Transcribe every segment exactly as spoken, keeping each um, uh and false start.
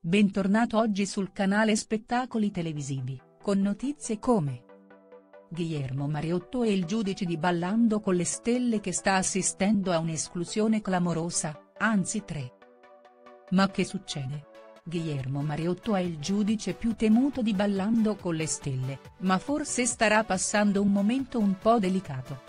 Bentornato oggi sul canale Spettacoli Televisivi, con notizie come Guillermo Mariotto e il giudice di Ballando con le stelle che sta assistendo a un'esclusione clamorosa, anzi tre. Ma che succede? Guillermo Mariotto è il giudice più temuto di Ballando con le stelle, ma forse starà passando un momento un po' delicato.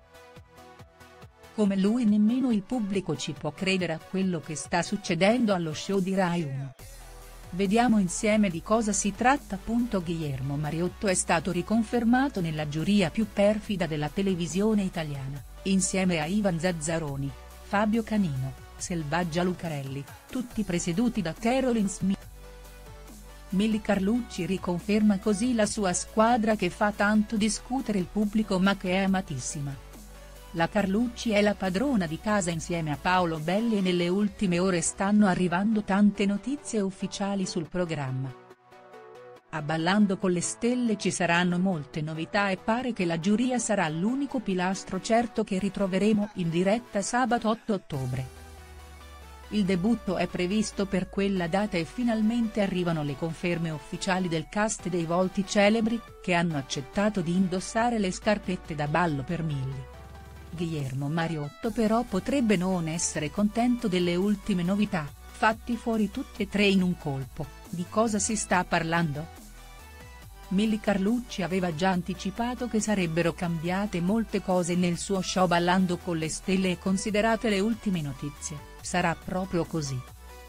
Come lui nemmeno il pubblico ci può credere a quello che sta succedendo allo show di Rai uno. Vediamo insieme di cosa si tratta. Guillermo Mariotto è stato riconfermato nella giuria più perfida della televisione italiana, insieme a Ivan Zazzaroni, Fabio Canino, Selvaggia Lucarelli, tutti presieduti da Caroline Smith. Milly Carlucci riconferma così la sua squadra che fa tanto discutere il pubblico ma che è amatissima. La Carlucci è la padrona di casa insieme a Paolo Belli e nelle ultime ore stanno arrivando tante notizie ufficiali sul programma. A Ballando con le stelle ci saranno molte novità e pare che la giuria sarà l'unico pilastro certo che ritroveremo in diretta sabato otto ottobre. Il debutto è previsto per quella data e finalmente arrivano le conferme ufficiali del cast dei volti celebri, che hanno accettato di indossare le scarpette da ballo per Milly. Guillermo Mariotto però potrebbe non essere contento delle ultime novità, fatti fuori tutti e tre in un colpo. Di cosa si sta parlando? Milly Carlucci aveva già anticipato che sarebbero cambiate molte cose nel suo show Ballando con le stelle e considerate le ultime notizie, sarà proprio così.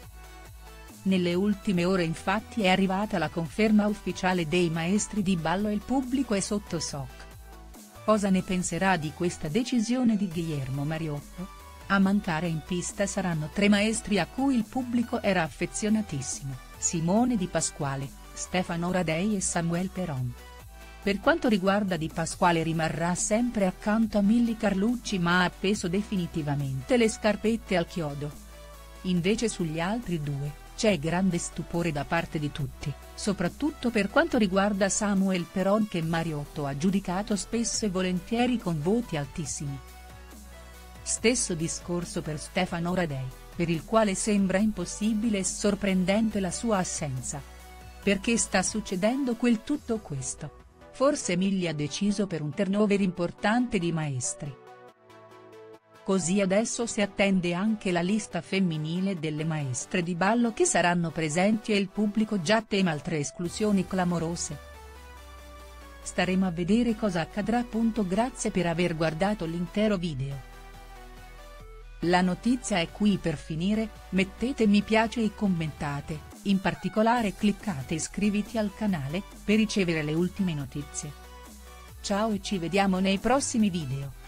Nelle ultime ore infatti è arrivata la conferma ufficiale dei maestri di ballo e il pubblico è sotto shock. Cosa ne penserà di questa decisione di Guillermo Mariotto? A mancare in pista saranno tre maestri a cui il pubblico era affezionatissimo, Simone Di Pasquale, Stefano Radei e Samuel Peron. Per quanto riguarda Di Pasquale rimarrà sempre accanto a Milly Carlucci ma ha appeso definitivamente le scarpette al chiodo. Invece sugli altri due, c'è grande stupore da parte di tutti, soprattutto per quanto riguarda Samuel Peron che Mariotto ha giudicato spesso e volentieri con voti altissimi. Stesso discorso per Stefano Radei, per il quale sembra impossibile e sorprendente la sua assenza. Perché sta succedendo quel tutto questo? Forse Milly ha deciso per un turnover importante di maestri. Così adesso si attende anche la lista femminile delle maestre di ballo che saranno presenti e il pubblico già tema altre esclusioni clamorose. Staremo a vedere cosa accadrà. Grazie per aver guardato l'intero video. La notizia è qui per finire, mettete mi piace e commentate, in particolare cliccate iscriviti al canale, per ricevere le ultime notizie. Ciao e ci vediamo nei prossimi video.